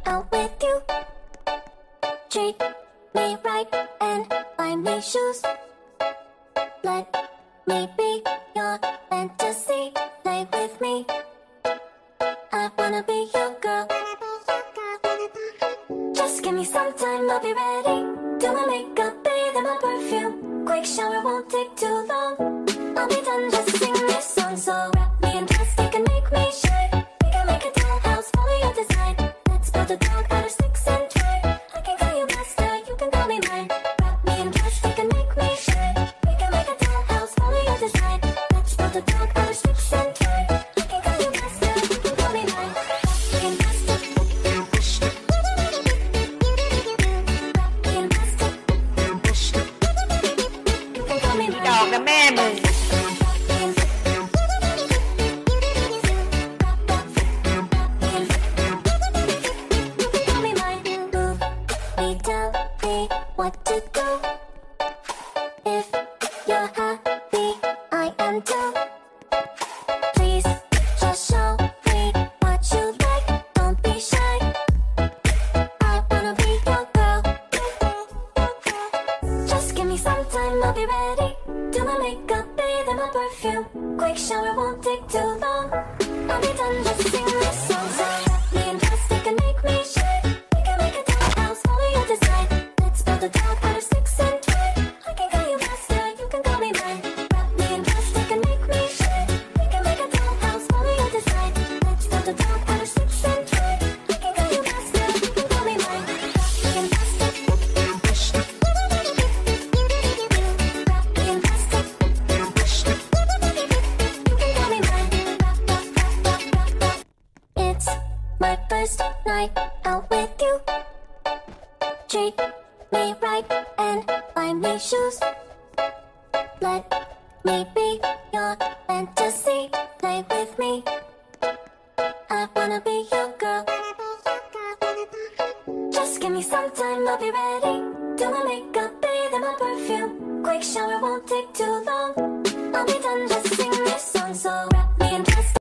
out with you. Treat me right and buy me shoes. Let me be your fantasy. Play with me. I wanna be your girl. Just give me some time, I'll be ready. Do my makeup, bathe in my perfume. Quick shower won't take too long. I'll be done, just sing this song. So wrap me in plastic and make me shine. We can make a dollhouse, follow your design. Let's build a dog out of sticks and twine. I can call you master, you can call me mine. Wrap me in plastic and make me shine. We can make a dollhouse, follow your design. Let's build a dog out of sticks and twine. I can call you master, you can call me mine. Wrap me in plastic. Wrap me in plastic. You can call me mine. ดอกนะแม่มึง What to do? If you're happy, I am too. Please just show me what you like. Don't be shy. I wanna be your girl. Just give me some time, I'll be ready. Do my makeup, bathe in my perfume. Quick shower won't take too long. I'll be done, just sing this song. So wrap me in plastic and make me shine. We can make a dollhouse, follow your design. Let's build a dog out of sticks and twine. I can call you master, you can call me mine. Wrap me in plastic and make me shine. We can make a dollhouse, follow your design. Let's build a dog out of sticks and twine. I can call you master, you can call me mine. Wrap me in plastic. Wrap me in plastic. You can call me mine. It's my first night out with you. Treat me right and buy me shoes. Let me be your fantasy. Play with me. I wanna be your girl. Just give me some time, I'll be ready. Do my makeup, bathe in my perfume. Quick shower won't take too long. I'll be done, just sing this song. So wrap me